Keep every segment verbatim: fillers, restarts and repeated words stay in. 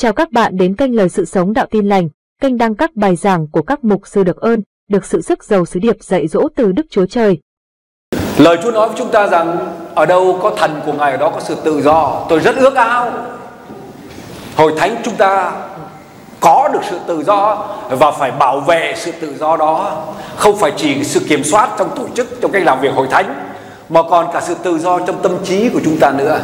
Chào các bạn đến kênh Lời Sự Sống Đạo Tin Lành, kênh đăng các bài giảng của các mục sư được ơn, được sự sức giàu sứ điệp dạy dỗ từ Đức Chúa Trời. Lời Chúa nói với chúng ta rằng ở đâu có thần của Ngài, ở đó có sự tự do. Tôi rất ước ao Hội thánh chúng ta có được sự tự do và phải bảo vệ sự tự do đó. Không phải chỉ sự kiểm soát trong tổ chức, trong cách làm việc hội thánh, mà còn cả sự tự do trong tâm trí của chúng ta nữa.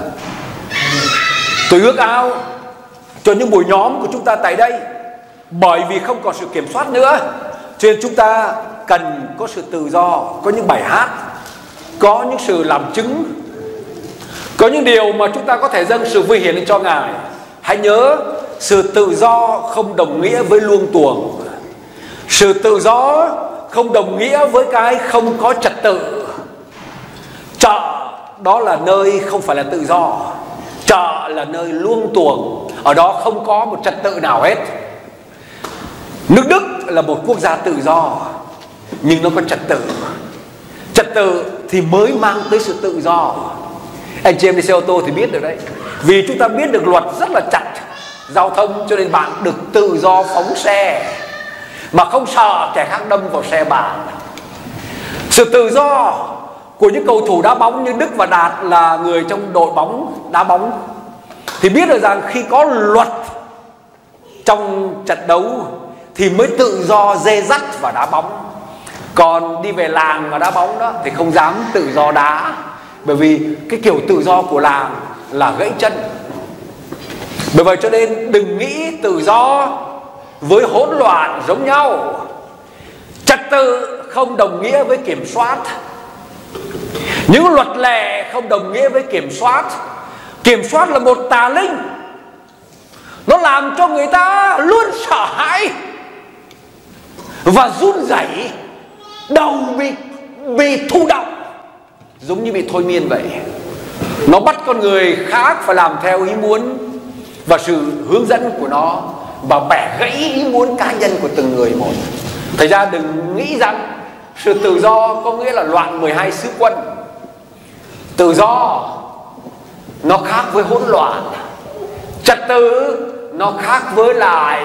Tôi ước ao cho những buổi nhóm của chúng ta tại đây, bởi vì không còn sự kiểm soát nữa, cho nên chúng ta cần có sự tự do, có những bài hát, có những sự làm chứng, có những điều mà chúng ta có thể dâng sự vinh hiển lên cho Ngài. Hãy nhớ, sự tự do không đồng nghĩa với luông tuồng. Sự tự do không đồng nghĩa với cái không có trật tự. Chợ đó là nơi không phải là tự do. Chợ là nơi luông tuồng, ở đó không có một trật tự nào hết. Nước Đức là một quốc gia tự do, nhưng nó có trật tự. Trật tự thì mới mang tới sự tự do. Anh chị em đi xe ô tô thì biết được đấy. Vì chúng ta biết được luật rất là chặt giao thông, cho nên bạn được tự do phóng xe mà không sợ kẻ khác đâm vào xe bạn. Sự tự do của những cầu thủ đá bóng như Đức và Đạt là người trong đội bóng đá bóng thì biết được rằng khi có luật trong trận đấu thì mới tự do dê dắt và đá bóng. Còn đi về làng mà đá bóng đó thì không dám tự do đá, bởi vì cái kiểu tự do của làng là gãy chân. Bởi vậy cho nên đừng nghĩ tự do với hỗn loạn giống nhau. Trật tự không đồng nghĩa với kiểm soát. Những luật lệ không đồng nghĩa với kiểm soát. Kiểm soát là một tà linh, nó làm cho người ta luôn sợ hãi và run rẩy, đầu bị bị thụ động, giống như bị thôi miên vậy. Nó bắt con người khác phải làm theo ý muốn và sự hướng dẫn của nó, và bẻ gãy ý muốn cá nhân của từng người một. Thành ra đừng nghĩ rằng sự tự do có nghĩa là loạn mười hai sứ quân. Tự do nó khác với hỗn loạn. Trật tự nó khác với lại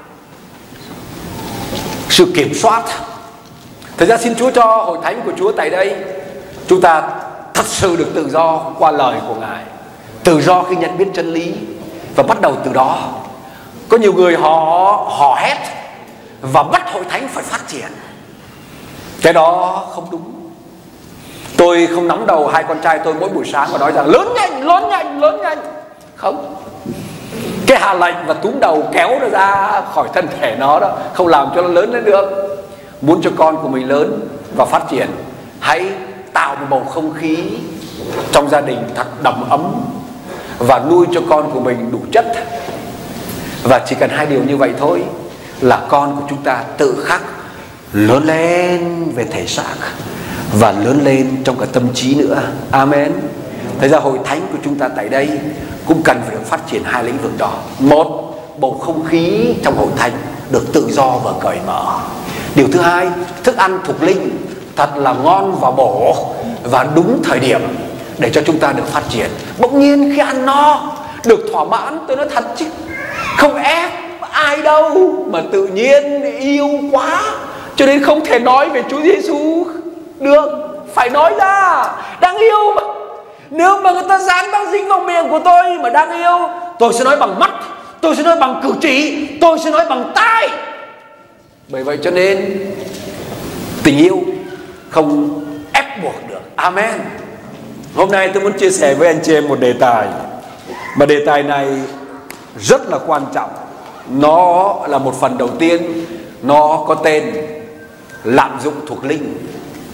sự kiểm soát. Thật ra xin Chúa cho hội thánh của Chúa tại đây chúng ta thật sự được tự do qua lời của Ngài. Tự do khi nhận biết chân lý, và bắt đầu từ đó. Có nhiều người họ hò hét và bắt hội thánh phải phát triển. Cái đó không đúng. Tôi không nắm đầu hai con trai tôi mỗi buổi sáng và nói rằng lớn nhanh, lớn nhanh, lớn nhanh. Không. Cái hạ lệnh và túm đầu kéo nó ra khỏi thân thể nó đó không làm cho nó lớn lên được. Muốn cho con của mình lớn và phát triển, hãy tạo một bầu không khí trong gia đình thật đầm ấm và nuôi cho con của mình đủ chất. Và chỉ cần hai điều như vậy thôi là con của chúng ta tự khắc lớn lên về thể xác và lớn lên trong cả tâm trí nữa. Amen. Thế ra hội thánh của chúng ta tại đây cũng cần phải được phát triển hai lĩnh vực đó. Một, bầu không khí trong hội thánh được tự do và cởi mở. Điều thứ hai, thức ăn thuộc linh thật là ngon và bổ và đúng thời điểm để cho chúng ta được phát triển. Bỗng nhiên khi ăn no được thỏa mãn, tôi nói thật chứ, không ép ai đâu, mà tự nhiên yêu quá cho nên không thể nói về Chúa Giêsu được, phải nói ra. Đang yêu mà, nếu mà người ta dán băng dính vào miệng của tôi mà đang yêu, tôi sẽ nói bằng mắt, tôi sẽ nói bằng cử chỉ, tôi sẽ nói bằng tai. Bởi vậy cho nên tình yêu không ép buộc được. Amen. Hôm nay tôi muốn chia sẻ với anh chị em một đề tài, mà đề tài này rất là quan trọng. Nó là một phần đầu tiên, nó có tên lạm dụng thuộc linh.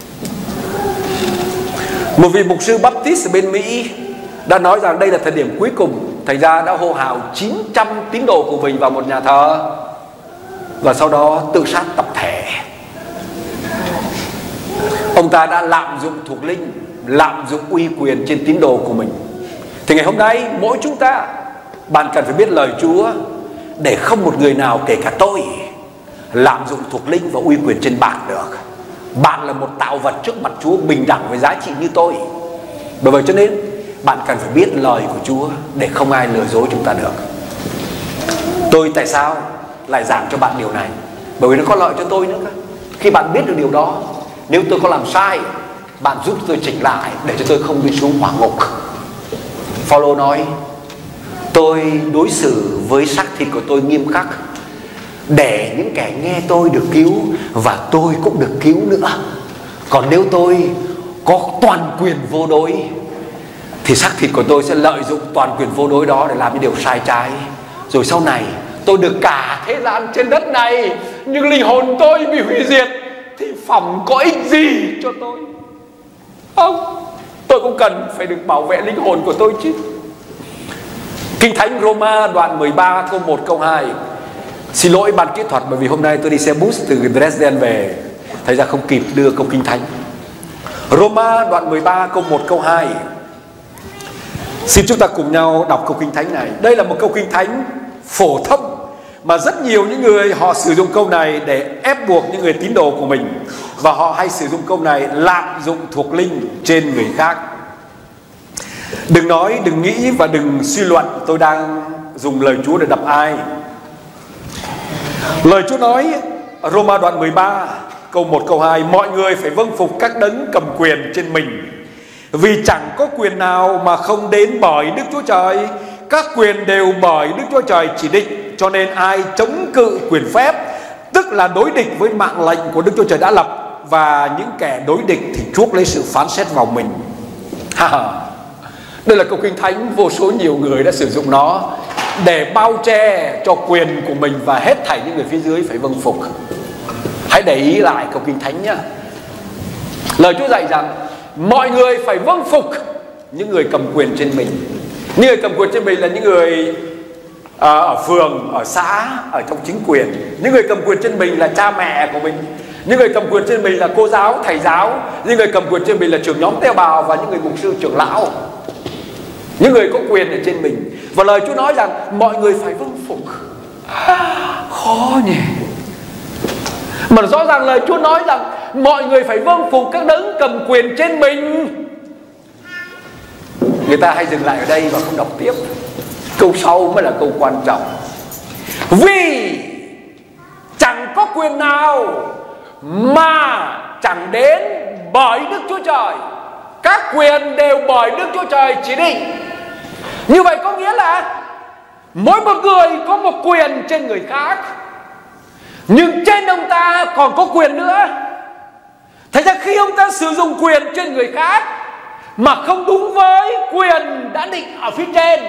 Một vị mục sư Baptist ở bên Mỹ đã nói rằng đây là thời điểm cuối cùng. Thành ra đã hô hào chín trăm tín đồ của mình vào một nhà thờ và sau đó tự sát tập thể. Ông ta đã lạm dụng thuộc linh, lạm dụng uy quyền trên tín đồ của mình. Thì ngày hôm nay mỗi chúng ta, bạn cần phải biết lời Chúa để không một người nào, kể cả tôi, lạm dụng thuộc linh và uy quyền trên bạn được. Bạn là một tạo vật trước mặt Chúa bình đẳng với giá trị như tôi. Bởi vậy cho nên bạn cần phải biết lời của Chúa để không ai lừa dối chúng ta được. Tôi tại sao lại giảng cho bạn điều này? Bởi vì nó có lợi cho tôi nữa cơ. Khi bạn biết được điều đó, nếu tôi có làm sai, bạn giúp tôi chỉnh lại để cho tôi không bị xuống hỏa ngục. Phaolô nói, tôi đối xử với xác thịt của tôi nghiêm khắc để những kẻ nghe tôi được cứu và tôi cũng được cứu nữa. Còn nếu tôi có toàn quyền vô đối thì xác thịt của tôi sẽ lợi dụng toàn quyền vô đối đó để làm những điều sai trái. Rồi sau này tôi được cả thế gian trên đất này, nhưng linh hồn tôi bị hủy diệt thì phỏng có ích gì cho tôi? Không, tôi cũng cần phải được bảo vệ linh hồn của tôi chứ. Kinh Thánh Roma đoạn mười ba câu một câu hai. Xin lỗi ban kỹ thuật bởi vì hôm nay tôi đi xe bus từ Dresden về, thành ra không kịp đưa câu Kinh Thánh. Roma đoạn mười ba câu một câu hai. Xin chúng ta cùng nhau đọc câu Kinh Thánh này. Đây là một câu Kinh Thánh phổ thông mà rất nhiều những người họ sử dụng câu này để ép buộc những người tín đồ của mình, và họ hay sử dụng câu này lạm dụng thuộc linh trên người khác. Đừng nói, đừng nghĩ và đừng suy luận tôi đang dùng lời Chúa để đập ai. Lời Chúa nói Roma đoạn mười ba câu một câu hai: mọi người phải vâng phục các đấng cầm quyền trên mình, vì chẳng có quyền nào mà không đến bởi Đức Chúa Trời. Các quyền đều bởi Đức Chúa Trời chỉ định, cho nên ai chống cự quyền phép, tức là đối địch với mạng lệnh của Đức Chúa Trời đã lập, và những kẻ đối địch thì chuốc lấy sự phán xét vào mình. Ha, đây là câu Kinh Thánh vô số nhiều người đã sử dụng nó để bao che cho quyền của mình, và hết thảy những người phía dưới phải vâng phục. Hãy để ý lại câu Kinh Thánh nhé. Lời Chúa dạy rằng mọi người phải vâng phục những người cầm quyền trên mình. Những người cầm quyền trên mình là những người à, ở phường, ở xã, ở trong chính quyền. Những người cầm quyền trên mình là cha mẹ của mình. Những người cầm quyền trên mình là cô giáo, thầy giáo. Những người cầm quyền trên mình là trưởng nhóm teo bào và những người mục sư, trưởng lão. Những người có quyền ở trên mình. Và lời Chúa nói rằng mọi người phải vâng phục. Khó nhỉ. Mà rõ ràng lời Chúa nói rằng mọi người phải vâng phục các đấng cầm quyền trên mình. Người ta hay dừng lại ở đây và không đọc tiếp. Câu sau mới là câu quan trọng. Vì chẳng có quyền nào mà chẳng đến bởi Đức Chúa Trời. Các quyền đều bởi Đức Chúa Trời chỉ định. Như vậy có nghĩa là mỗi một người có một quyền trên người khác, nhưng trên ông ta còn có quyền nữa. Thành ra khi ông ta sử dụng quyền trên người khác mà không đúng với quyền đã định ở phía trên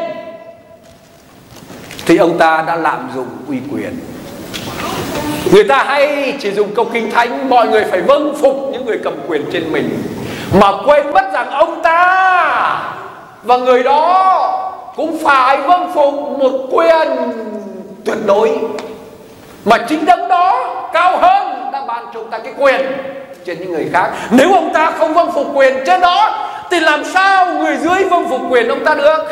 thì ông ta đã lạm dụng uy quyền. Người ta hay chỉ dùng câu Kinh Thánh mọi người phải vâng phục những người cầm quyền trên mình, mà quên mất rằng ông ta và người đó cũng phải vâng phục một quyền tuyệt đối, mà chính đấng đó cao hơn đã ban cho ông ta cái quyền trên những người khác. Nếu ông ta không vâng phục quyền trên đó thì làm sao người dưới vâng phục quyền ông ta được?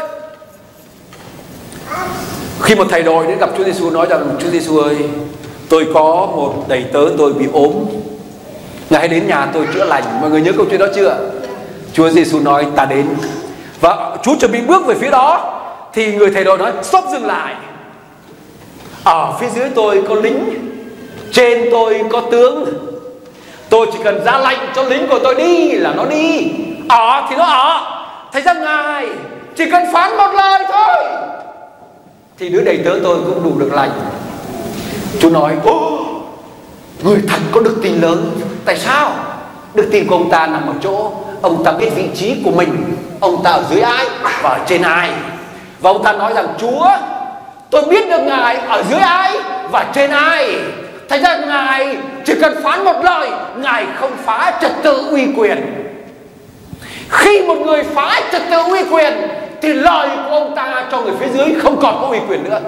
Khi một thầy đội đến gặp Chúa Giêsu nói rằng Chúa Giêsu ơi, tôi có một đầy tớ tôi bị ốm, Ngài hãy đến nhà tôi chữa lành. Mọi người nhớ câu chuyện đó chưa? Chúa Giêsu nói ta đến. Và Chúa chuẩn bị bước về phía đó thì người thầy đội nói stop, dừng lại. Ở phía dưới tôi có lính, trên tôi có tướng, tôi chỉ cần ra lệnh cho lính của tôi đi là nó đi, ở thì nó ở. Thành ra Ngài chỉ cần phán một lời thôi thì đứa đầy tớ tôi cũng đủ được lành. Chúa nói ô, người thật có đức tin lớn. Tại sao? Đức tin của ông ta nằm ở chỗ ông ta biết vị trí của mình, ông ta ở dưới ai và ở trên ai. Và ông ta nói rằng Chúa, tôi biết được Ngài ở dưới ai và trên ai. Thành ra Ngài chỉ cần phán một lời, Ngài không phá trật tự uy quyền. Khi một người phá trật tự uy quyền thì lời của ông ta cho người phía dưới không còn có uy quyền nữa.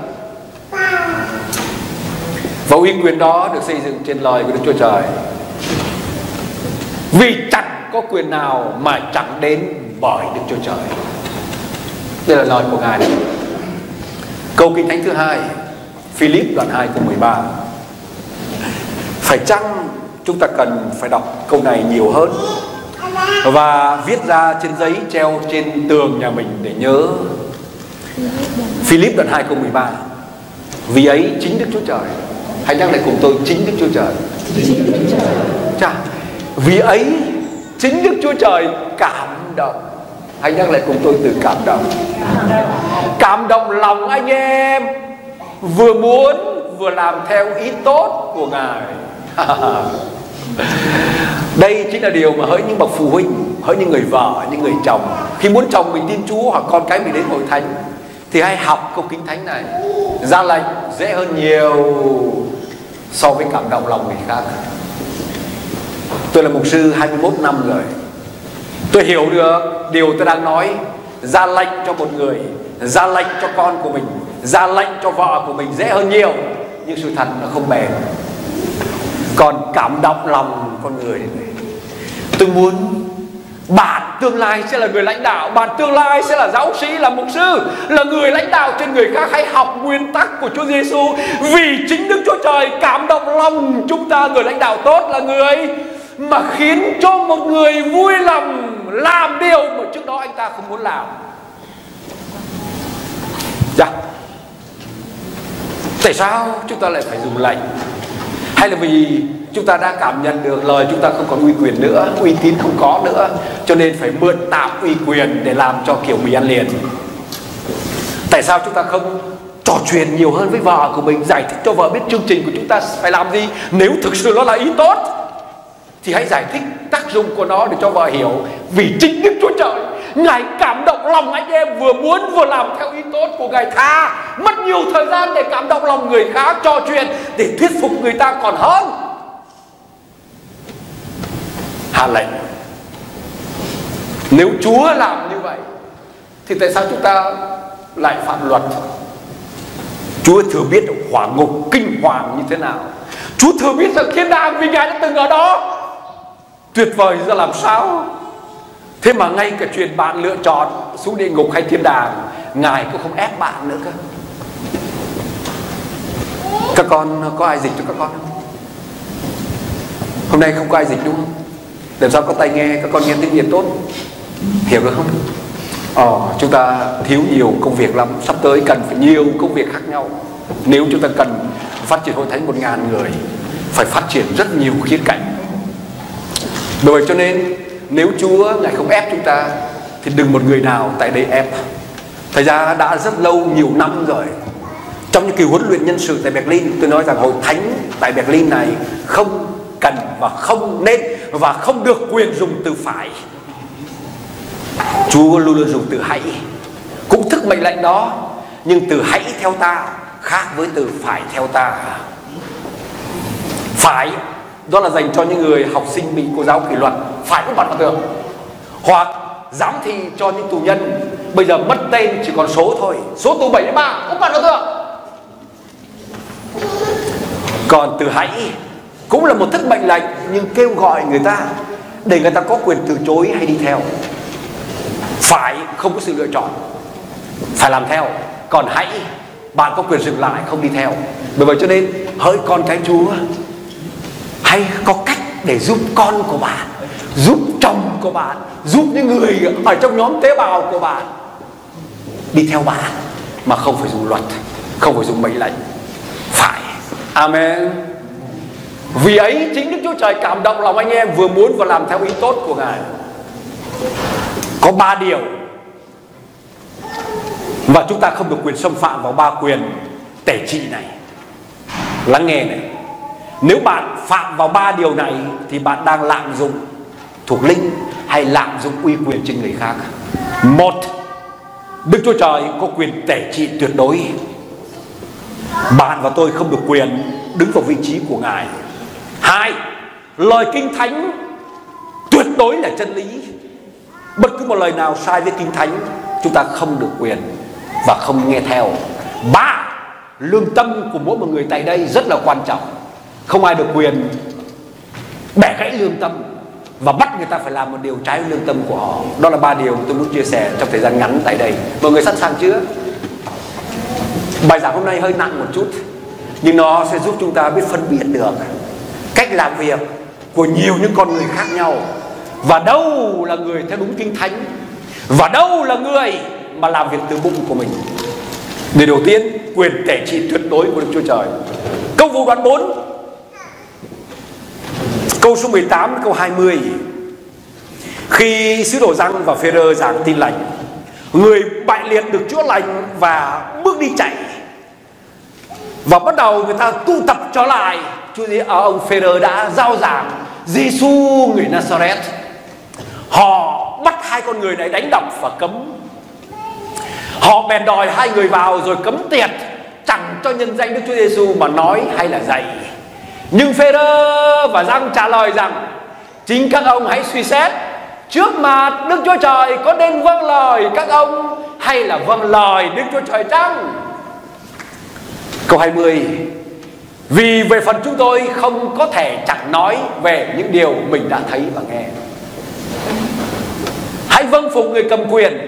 Và uy quyền đó được xây dựng trên lời của Đức Chúa Trời. Vì chẳng có quyền nào mà chẳng đến bởi Đức Chúa Trời. Đây là lời của Ngài đấy. Câu Kinh Thánh thứ hai, Philip đoạn hai câu mười ba. Phải chăng chúng ta cần phải đọc câu này nhiều hơn và viết ra trên giấy treo trên tường nhà mình để nhớ? Philip đoạn hai câu mười ba. Vì ấy chính Đức Chúa Trời. Hãy nhắc lại cùng tôi, chính Đức Chúa Trời. Chà, vì ấy chính Đức Chúa Trời cảm động. Hãy nhắc lại cùng tôi từ cảm động. Cảm động lòng anh em, vừa muốn vừa làm theo ý tốt của Ngài. Đây chính là điều mà hỡi những bậc phụ huynh, hỡi những người vợ, những người chồng, khi muốn chồng mình tin Chúa hoặc con cái mình đến hội thánh, thì hãy học câu Kinh Thánh này. Ra lệnh dễ hơn nhiều so với cảm động lòng người khác. Tôi là mục sư hai mươi mốt năm rồi, tôi hiểu được điều tôi đang nói. Ra lệnh cho một người, ra lệnh cho con của mình, ra lệnh cho vợ của mình dễ hơn nhiều, nhưng sự thật nó không bền. Còn cảm động lòng con người, tôi muốn bạn tương lai sẽ là người lãnh đạo, bạn tương lai sẽ là giáo sĩ, là mục sư, là người lãnh đạo trên người khác. Hãy học nguyên tắc của Chúa Giêsu. Vì chính Đức Chúa Trời cảm động lòng chúng ta. Người lãnh đạo tốt là người mà khiến cho một người vui lòng làm điều mà trước đó anh ta không muốn làm. Dạ. Tại sao chúng ta lại phải dùng lệnh? Hay là vì chúng ta đã cảm nhận được lời chúng ta không còn uy quyền nữa, uy tín không có nữa, cho nên phải mượn tạm uy quyền để làm cho kiểu mì ăn liền? Tại sao chúng ta không trò chuyện nhiều hơn với vợ của mình, giải thích cho vợ biết chương trình của chúng ta phải làm gì? Nếu thực sự nó là ý tốt thì hãy giải thích tác dụng của nó để cho vợ hiểu. Vì chính Đức Chúa Trời, Ngài cảm động lòng anh em, vừa muốn vừa làm theo ý tốt của Ngài. Tha mất nhiều thời gian để cảm động lòng người khác, trò chuyện để thuyết phục người ta còn hơn hạ lệnh. Nếu Chúa làm như vậy thì tại sao chúng ta lại phạm luật? Chúa thừa biết hỏa ngục kinh hoàng như thế nào. Chúa thừa biết rằng thiên đàng vì Ngài đã từng ở đó, tuyệt vời ra làm sao. Thế mà ngay cả chuyện bạn lựa chọn xuống địa ngục hay thiên đàng, Ngài cũng không ép bạn nữa cơ. Các con có ai dịch cho các con không? Hôm nay không có ai dịch đúng không? Làm sao có tai nghe, các con nghe tiếng Việt tốt, hiểu được không? Ờ, chúng ta thiếu nhiều công việc lắm. Sắp tới cần phải nhiều công việc khác nhau. Nếu chúng ta cần phát triển hội thánh một ngàn người, phải phát triển rất nhiều khía cạnh. Bởi vậy cho nên nếu Chúa Ngài không ép chúng ta thì đừng một người nào tại đây ép. Thật ra đã rất lâu, nhiều năm rồi, trong những kỳ huấn luyện nhân sự tại Berlin, tôi nói rằng hội thánh tại Berlin này không cần và không nên và không được quyền dùng từ phải. Chúa luôn luôn dùng từ hãy. Cũng thức mệnh lệnh đó, nhưng từ hãy theo ta khác với từ phải theo ta. Phải đó là dành cho những người học sinh bị cô giáo kỷ luật, phải có mặt vào tường. Hoặc giám thị cho những tù nhân bây giờ mất tên chỉ còn số thôi, số tù bảy mươi ba cũng mặt vào tường. Còn từ hãy cũng là một thức mệnh lệnh, nhưng kêu gọi người ta để người ta có quyền từ chối hay đi theo. Phải không có sự lựa chọn, phải làm theo. Còn hãy, bạn có quyền dừng lại, không đi theo. Bởi vậy cho nên hỡi con cái Chúa, hãy có cách để giúp con của bạn, giúp chồng của bạn, giúp những người ở trong nhóm tế bào của bạn đi theo bạn, mà không phải dùng luật, không phải dùng mệnh lệnh. Phải. Amen. Vì ấy chính Đức Chúa Trời cảm động lòng anh em, vừa muốn và làm theo ý tốt của Ngài. Có ba điều và chúng ta không được quyền xâm phạm vào ba quyền tể trị này. Lắng nghe này. Nếu bạn phạm vào ba điều này thì bạn đang lạm dụng thuộc linh hay lạm dụng uy quyền trên người khác. Một, Đức Chúa Trời có quyền tể trị tuyệt đối. Bạn và tôi không được quyền đứng vào vị trí của Ngài. Hai, lời Kinh Thánh tuyệt đối là chân lý. Bất cứ một lời nào sai với Kinh Thánh chúng ta không được quyền và không nghe theo. Ba, lương tâm của mỗi một người tại đây rất là quan trọng. Không ai được quyền bẻ gãy lương tâm và bắt người ta phải làm một điều trái với lương tâm của họ. Đó là ba điều tôi muốn chia sẻ trong thời gian ngắn tại đây. Mọi người sẵn sàng chưa? Bài giảng hôm nay hơi nặng một chút, nhưng nó sẽ giúp chúng ta biết phân biệt được cách làm việc của nhiều những con người khác nhau, và đâu là người theo đúng Kinh Thánh, và đâu là người mà làm việc từ bụng của mình. Điều đầu tiên, quyền tể trị tuyệt đối của Đức Chúa Trời. Công vụ đoạn bốn, câu số mười tám câu hai mươi. Khi sứ đồ Giăng và Phêrô giảng tin lành, người bại liệt được chữa lành và bước đi chạy. Và bắt đầu người ta tụ tập trở lại. Chúa à, ông Phêrô đã giao giảng Giêsu người Nazareth. Họ bắt hai con người này đánh đập và cấm. Họ bèn đòi hai người vào rồi cấm tiệt, chẳng cho nhân danh Đức Chúa Giêsu mà nói hay là dạy. Nhưng Phêrô và Giăng trả lời rằng chính các ông hãy suy xét trước mặt Đức Chúa Trời có nên vâng lời các ông hay là vâng lời Đức Chúa Trời chăng? Câu hai mươi. Vì về phần chúng tôi không có thể chẳng nói về những điều mình đã thấy và nghe. Hãy vâng phục người cầm quyền.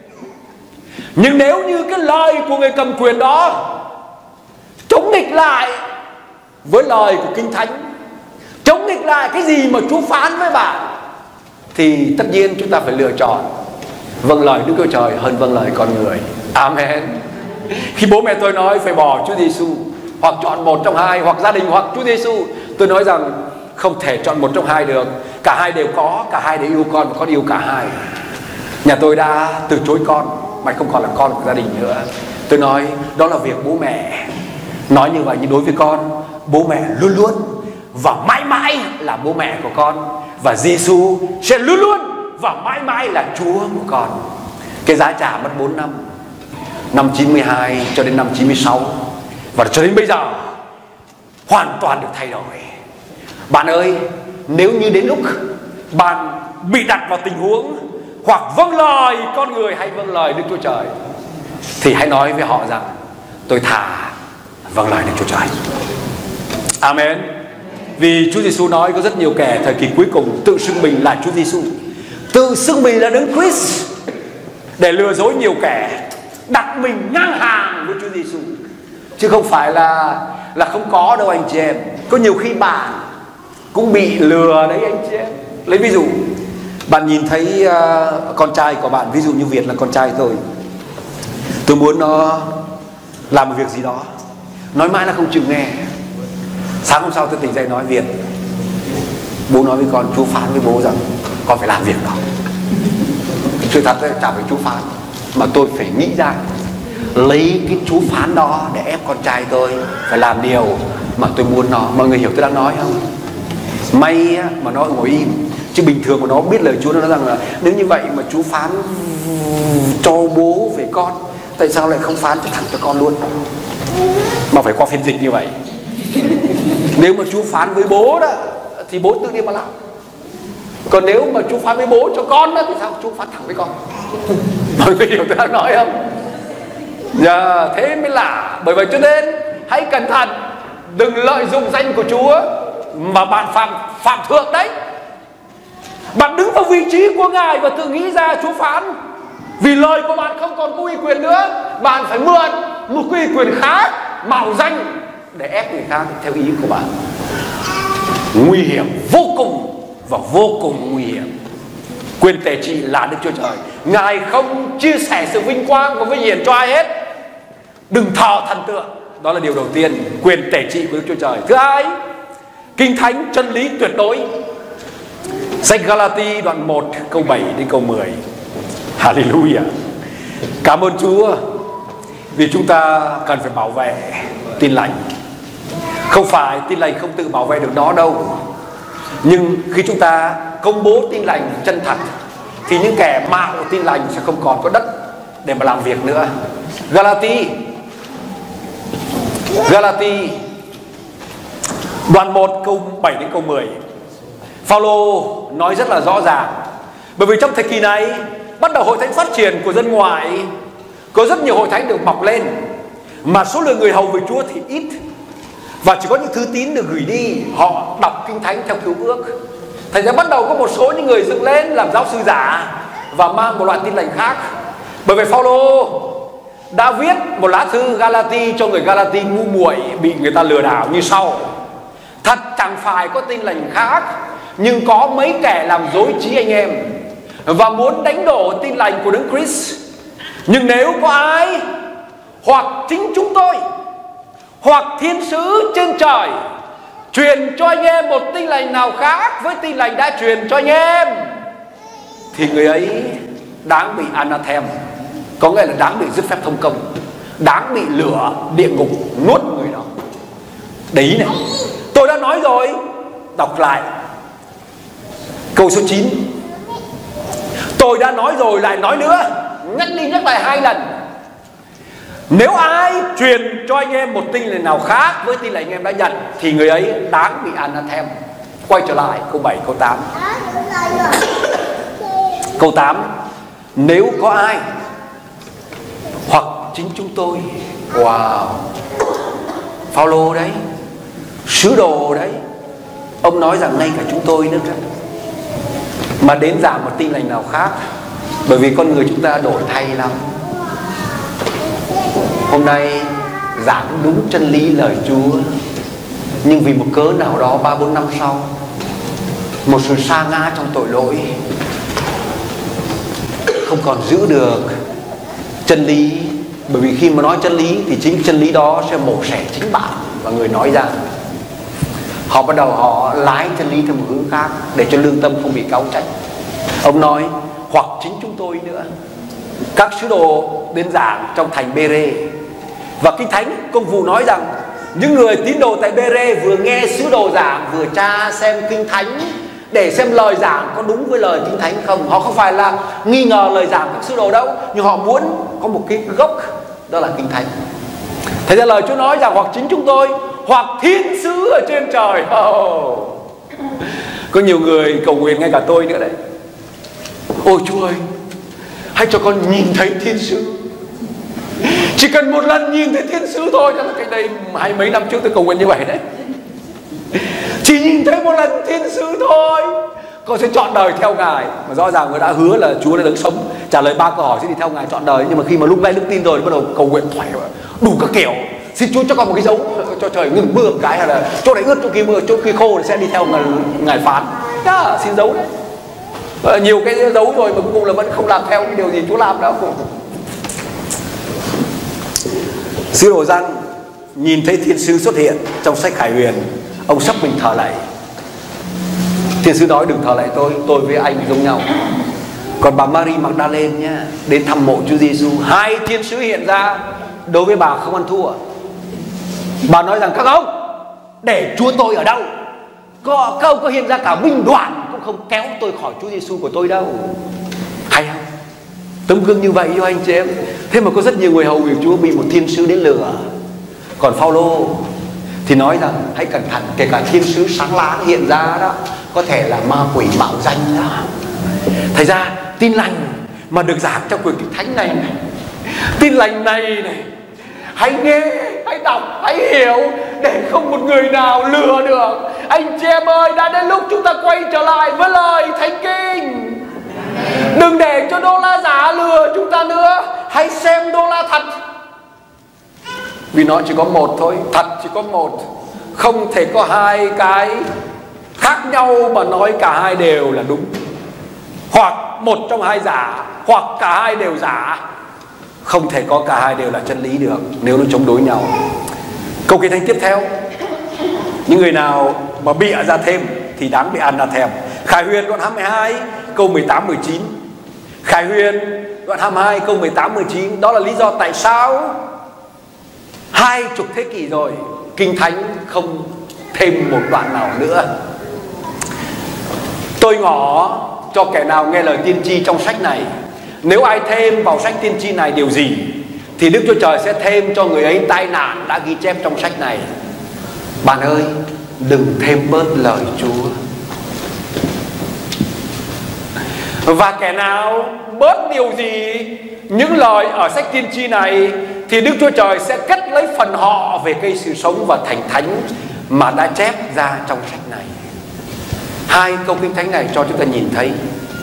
Nhưng nếu như cái lời của người cầm quyền đó chống nghịch lại với lời của Kinh Thánh, chống nghịch lại cái gì mà Chúa phán với bạn, thì tất nhiên chúng ta phải lựa chọn vâng lời Đức Chúa Trời hơn vâng lời con người. Amen. Khi bố mẹ tôi nói phải bỏ Chúa Giêsu, hoặc chọn một trong hai, hoặc gia đình hoặc Chúa Giêsu, tôi nói rằng không thể chọn một trong hai được. Cả hai đều có, cả hai đều yêu con và con yêu cả hai. Nhà tôi đã từ chối con, mày không còn là con của gia đình nữa. Tôi nói đó là việc bố mẹ nói như vậy, nhưng đối với con, bố mẹ luôn luôn và mãi mãi là bố mẹ của con, và Giêsu sẽ luôn luôn và mãi mãi là Chúa của con. Cái giá trả mất bốn năm, năm chín mươi hai cho đến năm chín mươi sáu, và cho đến bây giờ hoàn toàn được thay đổi. Bạn ơi, nếu như đến lúc bạn bị đặt vào tình huống hoặc vâng lời con người hay vâng lời Đức Chúa Trời, thì hãy nói với họ rằng tôi thà vâng lời Đức Chúa Trời. Amen. Vì Chúa Giêsu nói có rất nhiều kẻ thời kỳ cuối cùng tự xưng mình là Chúa Giêsu, tự xưng mình là Đấng Christ, để lừa dối nhiều kẻ, đặt mình ngang hàng với Chúa Giêsu. Chứ không phải là là không có đâu anh chị em. Có nhiều khi bạn cũng bị lừa đấy anh chị em. Lấy ví dụ, bạn nhìn thấy uh, con trai của bạn, ví dụ như Việt là con trai tôi, tôi muốn nó làm một việc gì đó, nói mãi là không chịu nghe. Sáng hôm sau tôi tỉnh dậy nói: Việt, bố nói với con, chú phán với bố rằng con phải làm việc đó. Sự thật đấy, chả phải chú phán, mà tôi phải nghĩ ra lấy cái chú phán đó để ép con trai tôi phải làm điều mà tôi muốn nó. Mọi người hiểu tôi đang nói không? May mà nó ngồi im, chứ bình thường mà nó biết lời Chúa, nó nói rằng là nếu như vậy mà chú phán cho bố về con, tại sao lại không phán cho thẳng cho con luôn, mà phải qua phiên dịch như vậy. Nếu mà chú phán với bố đó thì bố tự đi mà làm. Còn nếu mà chú phán với bố cho con đó thì sao chú phán thẳng với con? Mọi người hiểu tôi đang nói không? Dạ, thế mới lạ. Bởi vậy cho nên hãy cẩn thận, đừng lợi dụng danh của Chúa mà bạn phạm phạm thượng đấy. Bạn đứng vào vị trí của Ngài và tự nghĩ ra Chúa phán. Vì lời của bạn không còn có uy quyền nữa, bạn phải mượn một uy quyền khác, mạo danh để ép người khác theo ý của bạn. Nguy hiểm vô cùng và vô cùng nguy hiểm. Quyền tể trị là Đức Chúa Trời. Ngài không chia sẻ sự vinh quang và vinh hiển cho ai hết. Đừng thờ thần tượng. Đó là điều đầu tiên, quyền tể trị của Đức Chúa Trời. Thứ hai, Kinh Thánh chân lý tuyệt đối. Sách Galati đoạn một câu bảy đến câu mười. Hallelujah. Cảm ơn Chúa vì chúng ta cần phải bảo vệ tin lành. Không phải tin lành không tự bảo vệ được nó đâu, nhưng khi chúng ta công bố tin lành chân thật thì những kẻ mạo tin lành sẽ không còn có đất để mà làm việc nữa. Galati Galati đoạn một câu bảy đến câu mười. Phaolô nói rất là rõ ràng. Bởi vì trong thời kỳ này bắt đầu hội thánh phát triển của dân ngoại, có rất nhiều hội thánh được mọc lên, mà số lượng người hầu về Chúa thì ít, và chỉ có những thư tín được gửi đi, họ đọc Kinh Thánh theo cứu ước. Thành ra bắt đầu có một số những người dựng lên làm giáo sư giả và mang một loại tin lành khác. Bởi vì Phaolô đã viết một lá thư Galati cho người Galati ngu muội bị người ta lừa đảo như sau: thật chẳng phải có tin lành khác, nhưng có mấy kẻ làm dối trí anh em và muốn đánh đổ tin lành của Đấng Christ. Nhưng nếu có ai hoặc chính chúng tôi, hoặc thiên sứ trên trời truyền cho anh em một tin lành nào khác với tin lành đã truyền cho anh em, thì người ấy đáng bị anatem, có nghĩa là đáng bị dứt phép thông công, đáng bị lửa địa ngục nuốt người đó. Để ý này, tôi đã nói rồi, đọc lại câu số chín. Tôi đã nói rồi lại nói nữa, nhắc đi nhắc lại hai lần. Nếu ai truyền cho anh em một tin lành nào khác với tin lành anh em đã nhận, thì người ấy đáng bị anatem. Quay trở lại câu bảy, câu tám. Câu tám, nếu có ai hoặc chính chúng tôi. Wow, Phaolô đấy, sứ đồ đấy, ông nói rằng ngay cả chúng tôi nữa mà đến giảng một tin lành nào khác, bởi vì con người chúng ta đổi thay lắm. Hôm nay giảng đúng chân lý lời Chúa, nhưng vì một cớ nào đó ba bốn năm sau, một sự sa ngã trong tội lỗi, không còn giữ được chân lý. Bởi vì khi mà nói chân lý thì chính chân lý đó sẽ mổ xẻ chính bạn và người nói ra. Họ bắt đầu họ lái chân lý theo một hướng khác để cho lương tâm không bị cáu trách. Ông nói hoặc chính chúng tôi nữa. Các sứ đồ đến giảng trong thành Bê-rê, và Kinh Thánh công vụ nói rằng những người tín đồ tại Bê-rê vừa nghe sứ đồ giảng vừa tra xem Kinh Thánh để xem lời giảng có đúng với lời Kinh Thánh không. Họ không phải là nghi ngờ lời giảng các sứ đồ đâu, nhưng họ muốn có một cái gốc, đó là Kinh Thánh. Thế ra lời Chúa nói rằng hoặc chính chúng tôi, hoặc thiên sứ ở trên trời. Oh. Có nhiều người cầu nguyện, ngay cả tôi nữa đấy. Ôi Chúa ơi, hãy cho con nhìn thấy thiên sứ. Chỉ cần một lần nhìn thấy thiên sứ thôi. Cho là cách đây hai mấy năm trước tôi cầu nguyện như vậy đấy. Chỉ nhìn thấy một lần thiên sứ thôi, con sẽ trọn đời theo Ngài. Mà rõ ràng người đã hứa là Chúa đã đứng sống, trả lời ba câu hỏi sẽ đi theo Ngài trọn đời. Nhưng mà khi mà lúc nay lúc tin rồi, bắt đầu cầu nguyện thoải đủ các kiểu. Xin Chúa cho con một cái dấu, cho trời ngừng mưa một cái, hay là chỗ này ướt chỗ kia mưa, chỗ kia khô thì sẽ đi theo Ngài, ngài phán. Đó, xin dấu đấy. Và nhiều cái dấu rồi mà cuối cùng là vẫn không làm theo cái điều gì Chúa làm đâu. Sứ đồ Giăng nhìn thấy thiên sứ xuất hiện trong sách Khải Huyền, ông sắp mình thờ lạy. Thiên sứ nói đừng thờ lạy tôi, tôi với anh giống nhau. Còn bà Mary Magdalene nhá, đến thăm mộ Chúa Giêsu, hai thiên sứ hiện ra, đối với bà không ăn thua. Bà nói rằng các ông, để Chúa tôi ở đâu, có, các ông có hiện ra cả binh đoàn cũng không kéo tôi khỏi Chúa Giêsu của tôi đâu. Hay không? Tấm gương như vậy cho anh chị em. Thế mà có rất nhiều người hầu việc Chúa bị một thiên sứ đến lừa. Còn Phaolô thì nói rằng hãy cẩn thận, kể cả thiên sứ sáng láng hiện ra đó, có thể là ma quỷ mạo danh đó. Thành ra tin lành mà được giảng trong quyển Kinh Thánh này, này, tin lành này này, hãy nghe, hãy đọc, hãy hiểu, để không một người nào lừa được. Anh chị em ơi, đã đến lúc chúng ta quay trở lại với lời Thánh Kinh. Đừng để cho đô la giả lừa chúng ta nữa. Hãy xem đô la thật, vì nó chỉ có một thôi. Thật chỉ có một, không thể có hai cái khác nhau mà nói cả hai đều là đúng. Hoặc một trong hai giả, hoặc cả hai đều giả. Không thể có cả hai đều là chân lý được nếu nó chống đối nhau. Câu Kinh Thánh tiếp theo, những người nào mà bịa ra thêm thì đáng bị anatem. Khải Huyền đoạn hai mươi hai câu mười tám mười chín. Khải Huyền đoạn hai mươi hai câu mười tám mười chín. Đó là lý do tại sao hai chục thế kỷ rồi Kinh Thánh không thêm một đoạn nào nữa. Tôi ngỏ cho kẻ nào nghe lời tiên tri trong sách này, nếu ai thêm vào sách tiên tri này điều gì, thì Đức Chúa Trời sẽ thêm cho người ấy tai nạn đã ghi chép trong sách này. Bạn ơi, đừng thêm bớt lời Chúa. Và kẻ nào bớt điều gì những lời ở sách tiên tri này, thì Đức Chúa Trời sẽ cất lấy phần họ về cây sự sống và thành thánh mà đã chép ra trong sách này. Hai câu Kinh Thánh này cho chúng ta nhìn thấy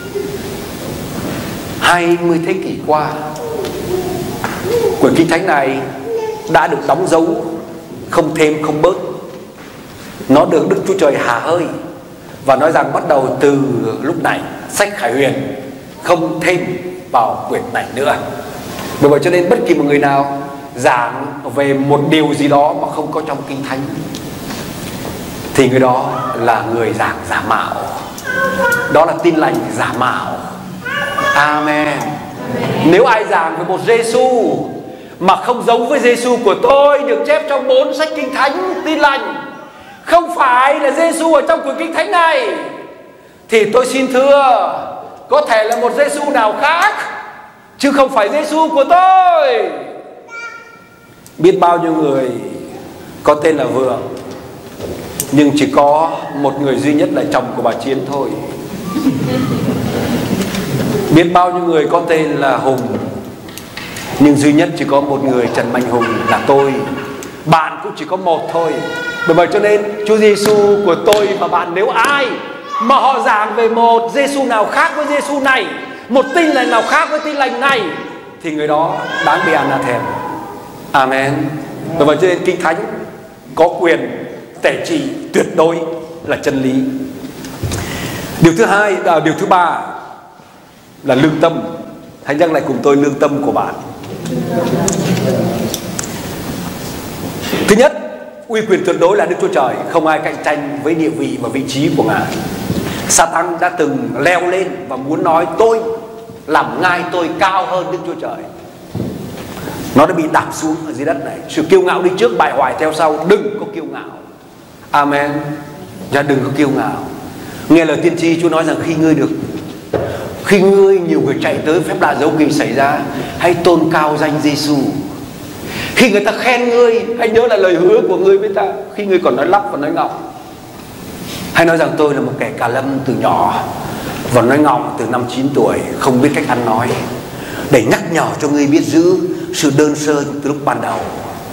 hai mươi thế kỷ qua, quyển Kinh Thánh này đã được đóng dấu, không thêm không bớt. Nó được Đức Chúa Trời hà hơi và nói rằng bắt đầu từ lúc này sách Khải Huyền không thêm vào quyển này nữa. Bởi vậy cho nên bất kỳ một người nào giảng về một điều gì đó mà không có trong Kinh Thánh thì người đó là người giảng giả mạo. Đó là tin lành giả mạo. Amen. Nếu ai giảng về một Giêsu mà không giống với Giêsu của tôi được chép trong bốn sách Kinh Thánh tin lành, không phải là Giêsu ở trong cuốn Kinh Thánh này, thì tôi xin thưa, có thể là một Giêsu nào khác chứ không phải Giêsu của tôi. Biết bao nhiêu người có tên là Vượng, nhưng chỉ có một người duy nhất là chồng của bà Chiến thôi. Biết bao nhiêu người có tên là Hùng, nhưng duy nhất chỉ có một người, Trần Mạnh Hùng, là tôi. Bạn cũng chỉ có một thôi. Bởi vậy cho nên Chúa Giêsu của tôi và bạn, nếu ai mà họ giảng về một Giêsu nào khác với Giêsu này, một tin lành nào khác với tin lành này, thì người đó đáng bị anathema. Amen. Bởi vậy cho nên Kinh Thánh có quyền tể trị tuyệt đối là chân lý. Điều thứ hai, à, điều thứ ba là lương tâm. Hãy nhắc lại cùng tôi lương tâm của bạn. Thứ nhất, uy quyền tuyệt đối là Đức Chúa Trời, không ai cạnh tranh với địa vị và vị trí của Ngài. Satan đã từng leo lên và muốn nói tôi làm ngai tôi cao hơn Đức Chúa Trời. Nó đã bị đạp xuống ở dưới đất này. Sự kiêu ngạo đi trước, bại hoại theo sau. Đừng có kiêu ngạo. Amen. Và đừng có kiêu ngạo. Nghe lời tiên tri, Chúa nói rằng khi ngươi được Khi ngươi nhiều người chạy tới phép lạ dấu kỳ xảy ra, hãy tôn cao danh Giêsu. Khi người ta khen ngươi, hãy nhớ lại lời hứa của ngươi với ta. Khi ngươi còn nói lắp và nói ngọng, hãy nói rằng tôi là một kẻ cà lâm từ nhỏ và nói ngọng từ năm chín tuổi, không biết cách ăn nói, để nhắc nhở cho ngươi biết giữ sự đơn sơ từ lúc ban đầu.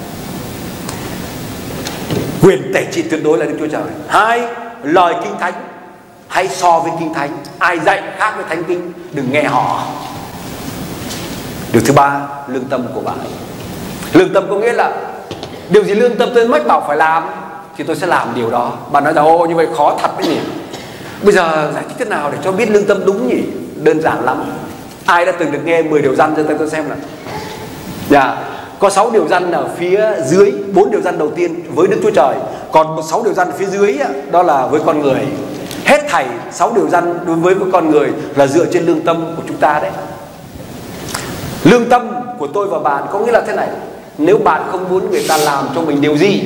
Quyền tể trị tuyệt đối là Đức Chúa Trời. Hai, lời Kinh Thánh. Hãy so với Kinh Thánh. Ai dạy khác với Thánh Kinh, đừng nghe họ. Điều thứ ba, lương tâm của bạn. Lương tâm có nghĩa là điều gì lương tâm tôi mách bảo phải làm thì tôi sẽ làm điều đó. Bạn nói rằng ô như vậy khó thật đấy nhỉ. Bây giờ giải thích thế nào để cho biết lương tâm đúng nhỉ? Đơn giản lắm. Ai đã từng được nghe mười điều răn cho tôi, tôi xem nào. Dạ, có sáu điều răn ở phía dưới. Bốn điều răn đầu tiên với Đức Chúa Trời, còn một sáu điều răn ở phía dưới đó là với con người. Hết thảy sáu điều răn đối với con người là dựa trên lương tâm của chúng ta đấy. Lương tâm của tôi và bạn có nghĩa là thế này: nếu bạn không muốn người ta làm cho mình điều gì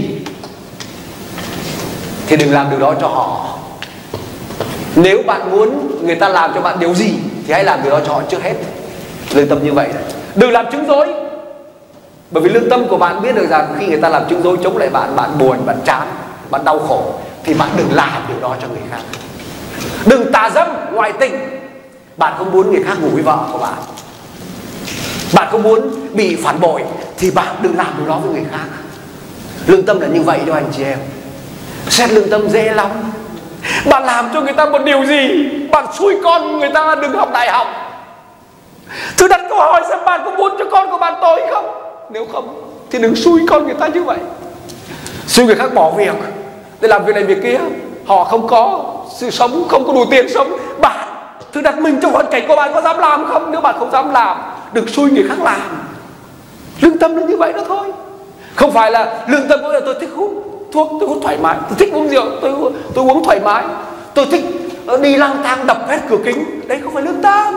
thì đừng làm điều đó cho họ. Nếu bạn muốn người ta làm cho bạn điều gì thì hãy làm điều đó cho họ trước hết. Lương tâm như vậy đấy. Đừng làm chứng dối. Bởi vì lương tâm của bạn biết được rằng khi người ta làm chứng dối chống lại bạn, bạn buồn, bạn chán, bạn đau khổ, thì bạn đừng làm điều đó cho người khác. Đừng tà dâm, ngoại tình. Bạn không muốn người khác ngủ với vợ của bạn, bạn không muốn bị phản bội, thì bạn đừng làm điều đó với người khác. Lương tâm là như vậy đó anh chị em. Xét lương tâm dễ lắm. Bạn làm cho người ta một điều gì, bạn xui con người ta đừng học đại học, thử đặt câu hỏi xem bạn có muốn cho con của bạn tối không. Nếu không thì đừng xui con người ta như vậy. Xui người khác bỏ việc để làm việc này việc kia, họ không có sự sống, không có đủ tiền sống. Bạn thử đặt mình trong hoàn cảnh của bạn, có dám làm không? Nếu bạn không dám làm, đừng xui người khác làm. Lương tâm là như vậy đó thôi. Không phải là lương tâm có là tôi thích hút thuốc, tôi hút thoải mái. Tôi thích uống rượu, tôi, tôi uống thoải mái. Tôi thích đi lang thang đập hết cửa kính. Đấy không phải lương tâm.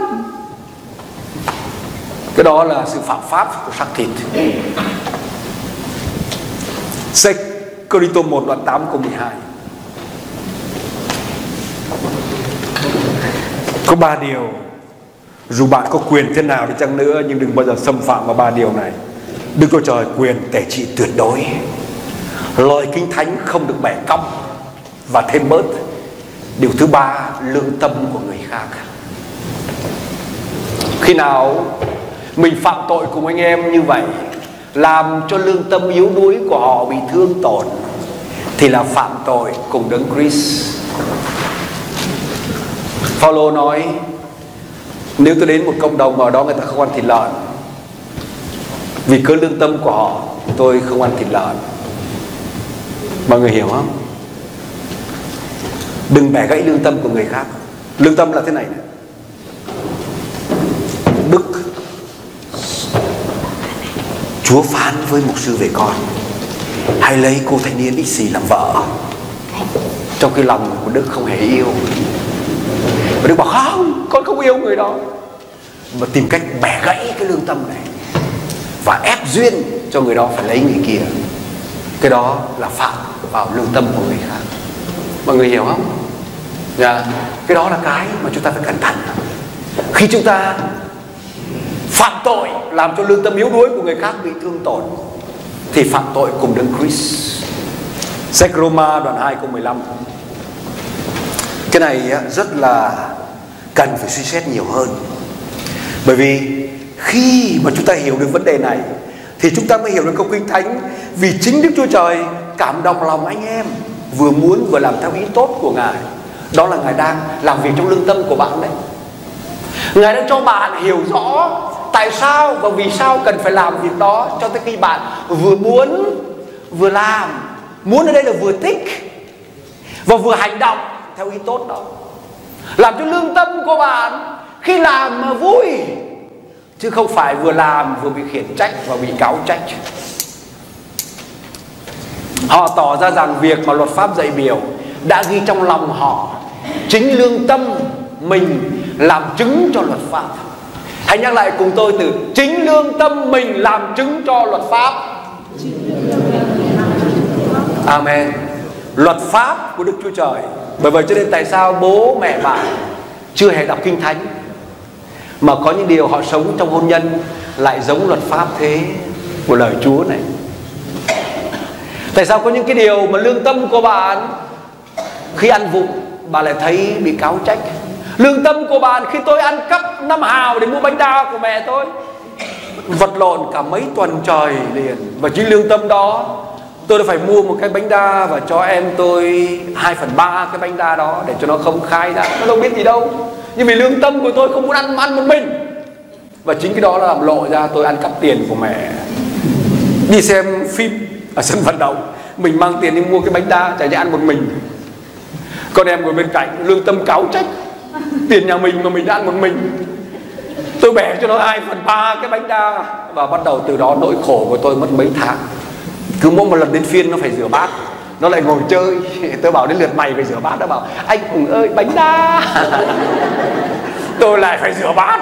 Cái đó là sự phạm pháp của xác thịt. Sách Cô-rinh-tô một đoạn tám câu mười hai. Có ba điều, dù bạn có quyền thế nào đi chăng nữa, nhưng đừng bao giờ xâm phạm vào ba điều này. Đức Chúa Trời quyền tể trị tuyệt đối. Lời Kinh Thánh không được bẻ cong và thêm bớt. Điều thứ ba, lương tâm của người khác. Khi nào mình phạm tội cùng anh em như vậy, làm cho lương tâm yếu đuối của họ bị thương tổn, thì là phạm tội cùng Đấng Christ. Phaolô nói, nếu tôi đến một cộng đồng mà ở đó người ta không ăn thịt lợn, vì cớ lương tâm của họ tôi không ăn thịt lợn. Mọi người hiểu không? Đừng bẻ gãy lương tâm của người khác. Lương tâm là thế này, này. Đức Chúa phán với mục sư về con: hãy lấy cô thanh niên ích xì làm vợ. Trong khi lòng của Đức không hề yêu. Và Đức bảo không, con không yêu người đó. Mà tìm cách bẻ gãy cái lương tâm này và ép duyên cho người đó phải lấy người kia. Cái đó là phạm vào lương tâm của người khác. Mọi người hiểu không? Yeah. Cái đó là cái mà chúng ta phải cẩn thận. Khi chúng ta phạm tội làm cho lương tâm yếu đuối của người khác bị thương tổn thì phạm tội cùng Đấng Christ. Sách Roma đoạn hai câu mười lăm. Cái này rất là cần phải suy xét nhiều hơn. Bởi vì khi mà chúng ta hiểu được vấn đề này thì chúng ta mới hiểu được câu Kinh Thánh: vì chính Đức Chúa Trời cảm động lòng anh em, vừa muốn vừa làm theo ý tốt của Ngài. Đó là Ngài đang làm việc trong lương tâm của bạn đấy. Ngài đang cho bạn hiểu rõ tại sao và vì sao cần phải làm việc đó, cho tới khi bạn vừa muốn vừa làm. Muốn ở đây là vừa thích và vừa hành động theo ý tốt đó, làm cho lương tâm của bạn khi làm mà vui, chứ không phải vừa làm vừa bị khiển trách và bị cáo trách. Họ tỏ ra rằng việc mà luật pháp dạy biểu đã ghi trong lòng họ. Chính lương tâm mình làm chứng cho luật pháp. Hãy nhắc lại cùng tôi từ: chính lương tâm mình làm chứng cho luật pháp. Amen. Luật pháp của Đức Chúa Trời. Bởi vậy cho nên tại sao bố mẹ bạn chưa hề đọc Kinh Thánh, mà có những điều họ sống trong hôn nhân lại giống luật pháp thế của lời Chúa này? Tại sao có những cái điều mà lương tâm của bạn khi ăn vụng bạn lại thấy bị cáo trách? Lương tâm của bạn khi tôi ăn cắp năm hào để mua bánh đa của mẹ tôi, vật lộn cả mấy tuần trời liền, và chính lương tâm đó tôi đã phải mua một cái bánh đa và cho em tôi hai phần ba cái bánh đa đó để cho nó không khai ra. Nó đâu biết gì đâu, nhưng vì lương tâm của tôi không muốn ăn ăn một mình, và chính cái đó là làm lộ ra tôi ăn cắp tiền của mẹ. Đi xem phim ở sân vận động, mình mang tiền đi mua cái bánh đa, chả chỉ ăn một mình. Con em ngồi bên cạnh lương tâm cáo trách: tiền nhà mình mà mình đã ăn một mình, tôi bẻ cho nó hai phần ba cái bánh đa. Và bắt đầu từ đó nỗi khổ của tôi mất mấy tháng. Cứ mỗi một lần đến phiên nó phải rửa bát, nó lại ngồi chơi. Tôi bảo đến lượt mày phải rửa bát, nó bảo anh Hùng ơi bánh đa. Tôi lại phải rửa bát.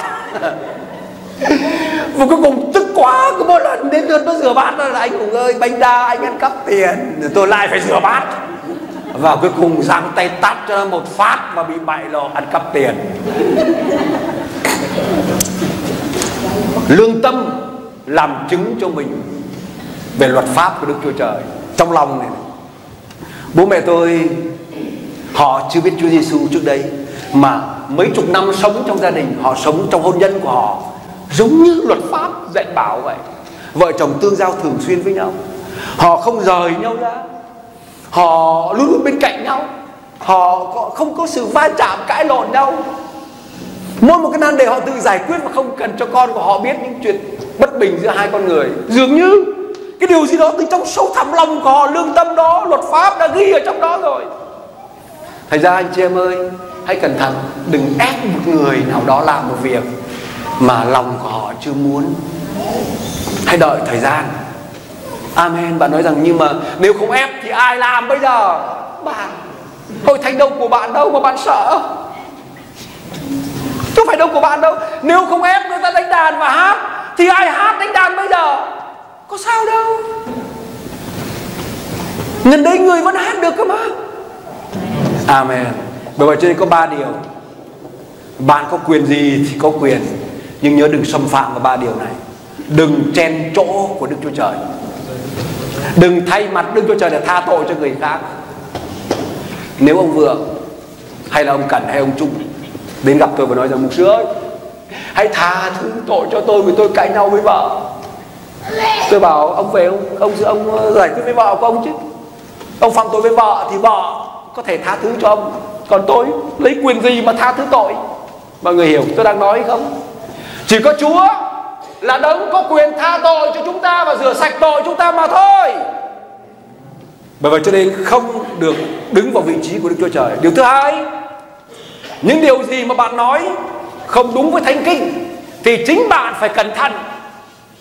Và cuối cùng tức quá, cứ mỗi lần đến lượt nó rửa bát nó là anh Hùng ơi bánh đa, anh ăn cắp tiền. Tôi lại phải rửa bát. Và cuối cùng giang tay tát cho nó một phát và bị bại lộ ăn cắp tiền. Lương tâm làm chứng cho mình về luật pháp của Đức Chúa Trời trong lòng này. Bố mẹ tôi họ chưa biết Chúa Giêsu trước đây, mà mấy chục năm sống trong gia đình, họ sống trong hôn nhân của họ giống như luật pháp dạy bảo vậy. Vợ chồng tương giao thường xuyên với nhau, họ không rời nhau ra, họ luôn luôn bên cạnh nhau, họ không có sự va chạm cãi lộn nhau. Mỗi một cái nan đề họ tự giải quyết và không cần cho con của họ biết những chuyện bất bình giữa hai con người. Dường như cái điều gì đó từ trong sâu thẳm lòng của họ, lương tâm đó, luật pháp đã ghi ở trong đó rồi. Thành ra anh chị em ơi, hãy cẩn thận, đừng ép một người nào đó làm một việc mà lòng của họ chưa muốn. Hãy đợi thời gian. Amen. Bạn nói rằng nhưng mà nếu không ép thì ai làm bây giờ? Bạn. Hội thánh đâu của bạn đâu mà bạn sợ? Không phải đâu của bạn đâu. Nếu không ép người ta đánh đàn và hát thì ai hát đánh đàn bây giờ? Có sao đâu. Nhân đấy người vẫn hát được cơ mà. Amen. Bởi vậy cho nên có ba điều. Bạn có quyền gì thì có quyền, nhưng nhớ đừng xâm phạm vào ba điều này. Đừng chen chỗ của Đức Chúa Trời. Đừng thay mặt Đức Chúa Trời để tha tội cho người khác. Nếu ông Vượng hay là ông Cẩn hay ông Trung đến gặp tôi và nói rằng mục sư ơi, hãy tha thứ tội cho tôi vì tôi cãi nhau với vợ. Tôi bảo ông về ông ông ông giải quyết với vợ của ông chứ. Ông phạm tội với vợ thì vợ có thể tha thứ cho ông, còn tôi lấy quyền gì mà tha thứ tội? Mọi người hiểu tôi đang nói không? Chỉ có Chúa là đấng có quyền tha tội cho chúng ta và rửa sạch tội chúng ta mà thôi. Bởi vậy cho nên không được đứng vào vị trí của Đức Chúa Trời. Điều thứ hai, những điều gì mà bạn nói không đúng với Thánh Kinh thì chính bạn phải cẩn thận.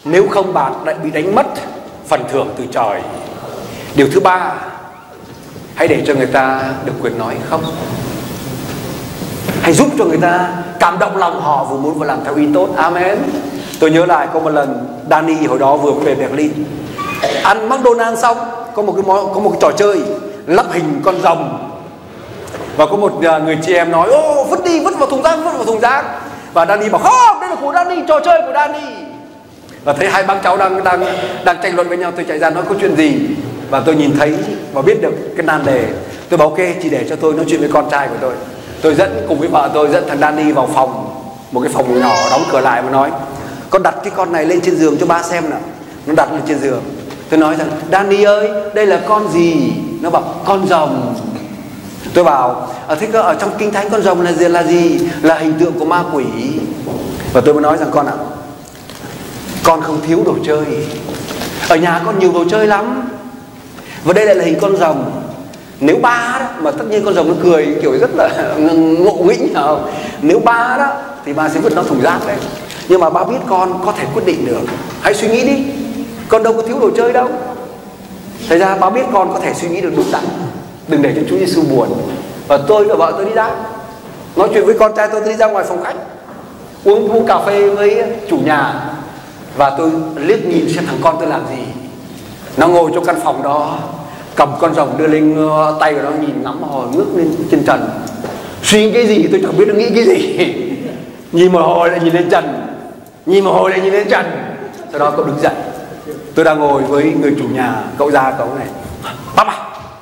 Nếu không bạn lại bị đánh mất phần thưởng từ trời. Điều thứ ba, hãy để cho người ta được quyền nói không. Hãy giúp cho người ta cảm động lòng họ vừa muốn vừa làm theo ý tốt. Amen. Tôi nhớ lại có một lần Danny hồi đó vừa về Berlin, ăn McDonald's xong có một cái món, có một cái trò chơi lắp hình con rồng, và có một người chị em nói ô vứt đi, vứt vào thùng rác, vứt vào thùng rác. Và Danny bảo không, đây là của Danny, trò chơi của Danny. Và thấy hai bác cháu đang đang đang tranh luận với nhau, tôi chạy ra nói có chuyện gì. Và tôi nhìn thấy và biết được cái nan đề. Tôi bảo ok, chỉ để cho tôi nói chuyện với con trai của tôi. Tôi dẫn cùng với vợ tôi dẫn thằng Danny vào phòng, một cái phòng nhỏ đóng cửa lại, và nói con đặt cái con này lên trên giường cho ba xem nào. Nó đặt lên trên giường. Tôi nói rằng Danny ơi, đây là con gì? Nó bảo con rồng. Tôi bảo ở thế ở trong kinh thánh con rồng là gì, là gì? Là hình tượng của ma quỷ. Và tôi mới nói rằng con ạ, à, con không thiếu đồ chơi. Ở nhà con nhiều đồ chơi lắm. Và đây lại là hình con rồng. Nếu ba đó, mà tất nhiên con rồng nó cười kiểu rất là ngộ nghĩnh không? Nếu ba đó thì ba sẽ vứt nó thùng rác đấy. Nhưng mà ba biết con có thể quyết định được. Hãy suy nghĩ đi, con đâu có thiếu đồ chơi đâu. Thật ra ba biết con có thể suy nghĩ được đúng đắn. Đừng để cho Chúa Giêsu buồn. Và tôi và vợ tôi đi ra nói chuyện với con trai tôi, tôi đi ra ngoài phòng khách uống uống cà phê với chủ nhà. Và tôi liếc nhìn xem thằng con tôi làm gì. Nó ngồi trong căn phòng đó, cầm con rồng đưa lên tay của nó, nhìn ngắm hồi ngước lên trên trần. Suy nghĩ cái gì tôi chẳng biết nó nghĩ cái gì. Nhìn một hồi lại nhìn lên trần, nhìn một hồi lại nhìn lên trần. Sau đó cậu đứng dậy. Tôi đang ngồi với người chủ nhà, cậu ra cậu này Papa.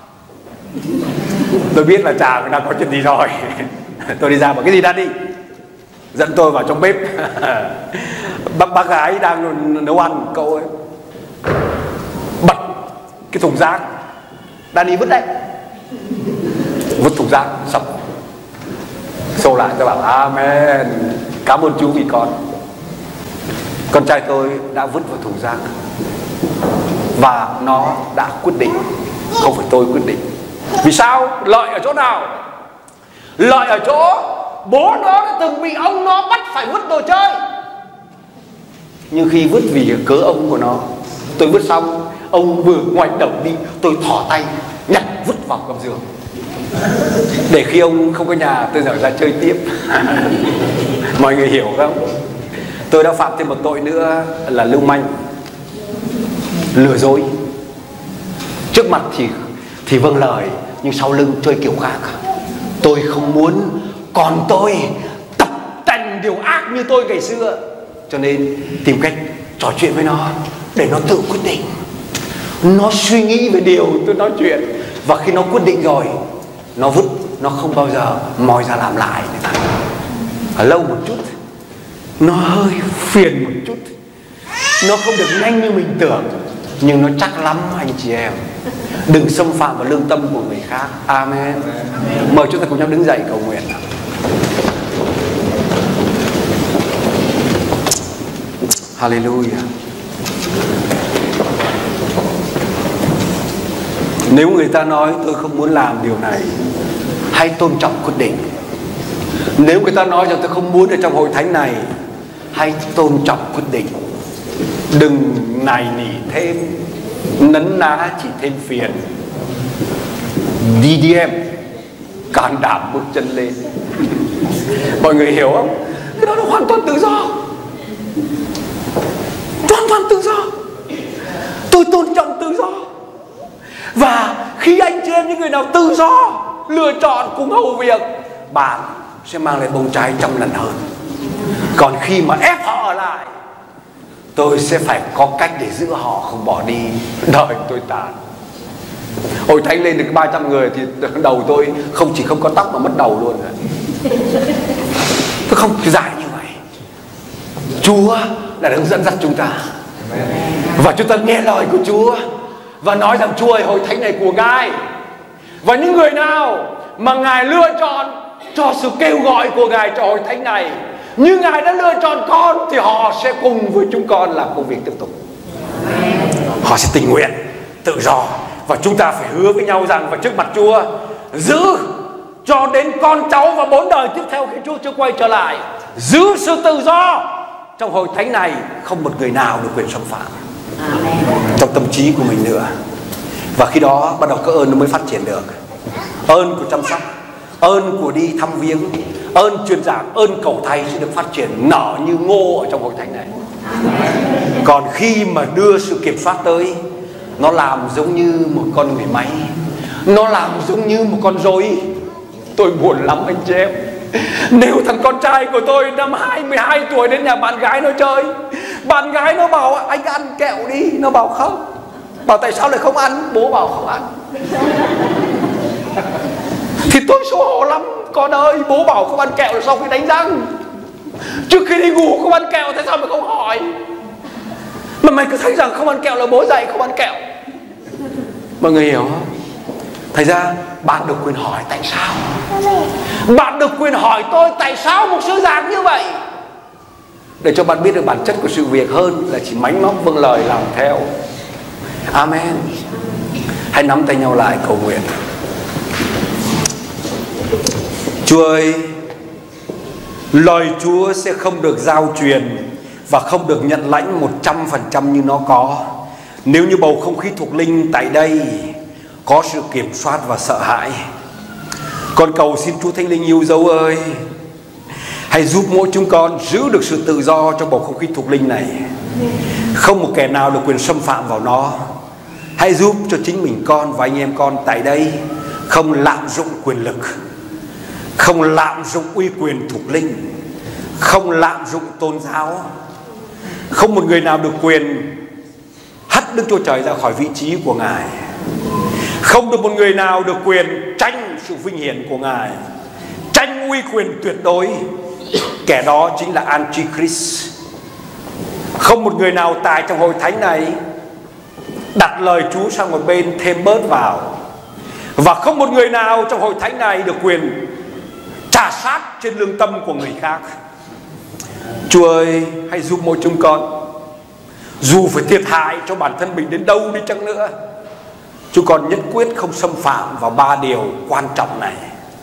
Tôi biết là cha đang có chuyện gì rồi. Tôi đi ra bảo cái gì đã đi. Dẫn tôi vào trong bếp. Bác, bác gái đang nấu ăn, cậu ấy bật cái thùng rác, đang đi vứt đấy, vứt thùng rác sập. Xô lại tôi bảo amen, cảm ơn Chúa vì con. Con trai tôi đã vứt vào thùng rác. Và nó đã quyết định, không phải tôi quyết định. Vì sao? Lợi ở chỗ nào? Lợi ở chỗ bố nó đã từng bị ông nó bắt phải vứt đồ chơi. Nhưng khi vứt vì cớ ông của nó, tôi vứt xong, ông vừa ngoảnh đầu đi, tôi thỏ tay nhặt vứt vào gầm giường. Để khi ông không có nhà, tôi dở ra chơi tiếp. Mọi người hiểu không? Tôi đã phạm thêm một tội nữa là lưu manh, lừa dối. Trước mặt thì thì vâng lời, nhưng sau lưng chơi kiểu khác. Tôi không muốn con tôi tập tành điều ác như tôi ngày xưa, cho nên tìm cách trò chuyện với nó để nó tự quyết định. Nó suy nghĩ về điều tôi nói chuyện, và khi nó quyết định rồi, nó vứt, nó không bao giờ moi ra làm lại. Ở lâu một chút, nó hơi phiền một chút, nó không được nhanh như mình tưởng, nhưng nó chắc lắm anh chị em. Đừng xâm phạm vào lương tâm của người khác. Amen. Mời chúng ta cùng nhau đứng dậy cầu nguyện. Hallelujah. Nếu người ta nói tôi không muốn làm điều này, hãy tôn trọng quyết định. Nếu người ta nói rằng tôi không muốn ở trong hội thánh này, hãy tôn trọng quyết định. Đừng nài nỉ thêm, nấn ná chỉ thêm phiền. Đi đi em, can đảm bước chân lên. Mọi người hiểu không? Cái đó là hoàn toàn tự do, hoàn toàn tự do. Tôi tôn trọng tự do. Và khi anh chị em những người nào tự do lựa chọn cùng hầu việc, bạn sẽ mang lại bông trái trăm lần hơn. Còn khi mà ép họ ở lại, tôi sẽ phải có cách để giữ họ không bỏ đi. Đời tôi tàn. Hội thánh lên được ba trăm người thì đầu tôi không chỉ không có tóc mà mất đầu luôn rồi. Tôi không dài như vậy. Chúa là đang dẫn dắt chúng ta, và chúng ta nghe lời của Chúa và nói rằng Chúa ơi, hội thánh này của Ngài. Và những người nào mà Ngài lựa chọn cho sự kêu gọi của Ngài cho hội thánh này, như Ngài đã lựa chọn con, thì họ sẽ cùng với chúng con làm công việc tiếp tục. Họ sẽ tình nguyện, tự do. Và chúng ta phải hứa với nhau rằng, và trước mặt Chúa, giữ cho đến con cháu và bốn đời tiếp theo khi Chúa chưa quay trở lại, giữ sự tự do trong hội thánh này không một người nào được quyền xâm phạm trong tâm trí của mình nữa. Và khi đó bắt đầu cái ơn nó mới phát triển được. Ơn của chăm sóc, ơn của đi thăm viếng, ơn truyền giảng, ơn cầu thay sẽ được phát triển nở như ngô ở trong hội thánh này. Còn khi mà đưa sự kiểm soát tới, nó làm giống như một con người máy, nó làm giống như một con rối. Tôi buồn lắm anh chị em. Nếu thằng con trai của tôi năm hai mươi hai tuổi đến nhà bạn gái nó chơi, bạn gái nó bảo anh ăn kẹo đi, nó bảo không. Bảo tại sao lại không ăn? Bố bảo không ăn. Thì tôi xấu hổ lắm. Con ơi, bố bảo không ăn kẹo là sau khi đánh răng. Trước khi đi ngủ không ăn kẹo, tại sao mày không hỏi? Mà mày cứ thấy rằng không ăn kẹo là bố dạy không ăn kẹo. Mọi người hiểu không? Thành ra bạn được quyền hỏi tại sao. Bạn được quyền hỏi tôi tại sao một sư giảng như vậy, để cho bạn biết được bản chất của sự việc hơn là chỉ mánh móc vâng lời làm theo. Amen. Hãy nắm tay nhau lại cầu nguyện. Chúa ơi, lời Chúa sẽ không được giao truyền và không được nhận lãnh một trăm phần trăm như nó có nếu như bầu không khí thuộc linh tại đây có sự kiểm soát và sợ hãi. Con cầu xin Chúa Thánh Linh yêu dấu ơi, hãy giúp mỗi chúng con giữ được sự tự do trong bầu không khí thuộc linh này. Không một kẻ nào được quyền xâm phạm vào nó. Hãy giúp cho chính mình con và anh em con tại đây không lạm dụng quyền lực, không lạm dụng uy quyền thuộc linh, không lạm dụng tôn giáo. Không một người nào được quyền hất Đức Chúa Trời ra khỏi vị trí của Ngài. Không được một người nào được quyền tranh sự vinh hiển của Ngài, tranh uy quyền tuyệt đối. Kẻ đó chính là Antichrist. Không một người nào tại trong hội thánh này đặt lời Chúa sang một bên thêm bớt vào. Và không một người nào trong hội thánh này được quyền trả sát trên lương tâm của người khác. Chúa ơi, hãy giúp mỗi chúng con, dù phải thiệt hại cho bản thân mình đến đâu đi chăng nữa, chúng con nhất quyết không xâm phạm vào ba điều quan trọng này.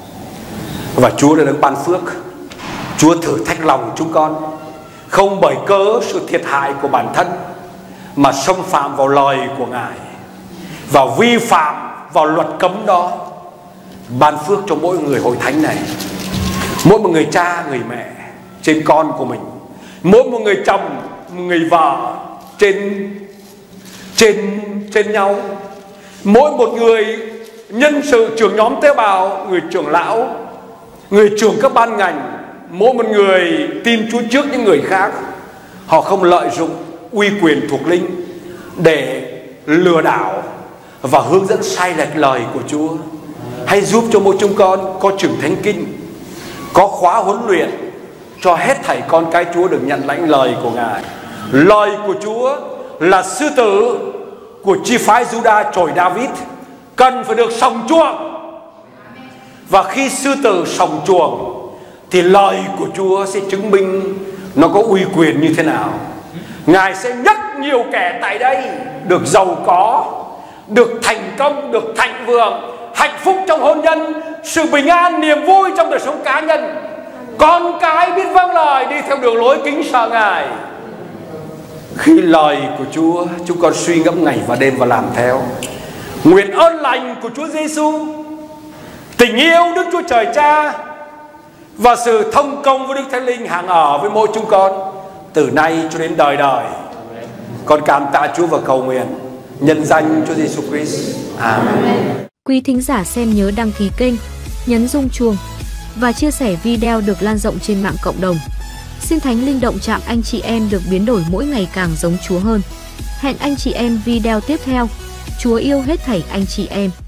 Và Chúa đã được ban phước. Chúa thử thách lòng chúng con, không bởi cớ sự thiệt hại của bản thân mà xâm phạm vào lời của Ngài, và vi phạm vào luật cấm đó. Ban phước cho mỗi người hội thánh này, mỗi một người cha, người mẹ trên con của mình, mỗi một người chồng, một người vợ trên trên trên nhau, mỗi một người nhân sự, trưởng nhóm tế bào, người trưởng lão, người trưởng các ban ngành, mỗi một người tin Chúa trước những người khác. Họ không lợi dụng uy quyền thuộc linh để lừa đảo và hướng dẫn sai lệch lời của Chúa. Hãy giúp cho mỗi chúng con có trưởng thánh kinh, có khóa huấn luyện cho hết thảy con cái Chúa được nhận lãnh lời của Ngài. Lời của Chúa là sư tử của chi phái Juda trồi David, cần phải được sòng chuồng. Và khi sư tử sòng chuồng thì lời của Chúa sẽ chứng minh nó có uy quyền như thế nào. Ngài sẽ nhắc nhiều kẻ tại đây được giàu có, được thành công, được thịnh vượng, hạnh phúc trong hôn nhân, sự bình an, niềm vui trong đời sống cá nhân. Con cái biết vâng lời, đi theo đường lối kính sợ Ngài. Khi lời của Chúa chúng con suy ngẫm ngày và đêm và làm theo, nguyện ơn lành của Chúa Giêsu, tình yêu Đức Chúa Trời Cha và sự thông công với Đức Thánh Linh hàng ở với mỗi chúng con từ nay cho đến đời đời. Con cảm tạ Chúa và cầu nguyện nhân danh Chúa Giêsu Christ. Amen. Quý thính giả xem nhớ đăng ký kênh, nhấn rung chuông và chia sẻ video được lan rộng trên mạng cộng đồng. Xin Thánh Linh động chạm anh chị em được biến đổi mỗi ngày càng giống Chúa hơn. Hẹn anh chị em video tiếp theo. Chúa yêu hết thảy anh chị em.